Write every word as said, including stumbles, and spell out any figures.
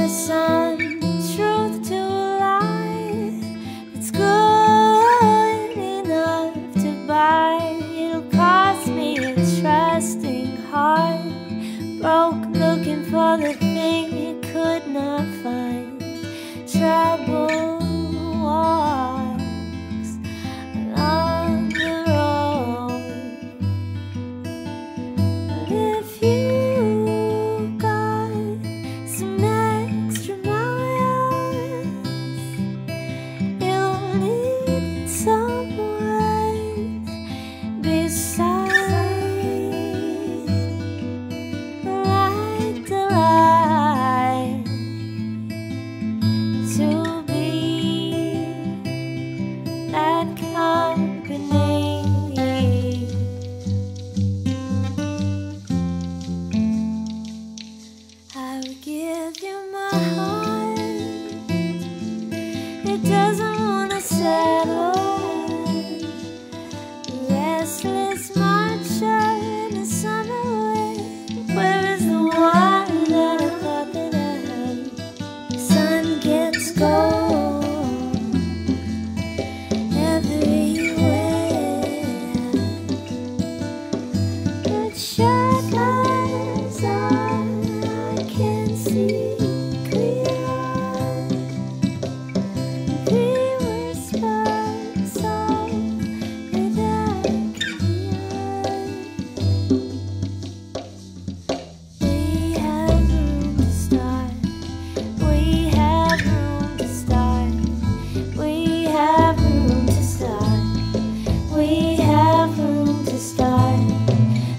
some truth to life. It's good enough to buy. It'll cost me a trusting heart, broke looking for the thing you could not find. Trouble walks along the road. If you got some extra miles, you'll need someone beside. Like the light to be that company. I would give you my heart. It doesn't wanna settle. Restless marcher in the summer wind. Where is the one that I thought that I had? The sun gets gold everywhere, but shadows are I can see clear. We were sparks of that clear. We have room to start. We have room to start. We have room to start. We have room to start.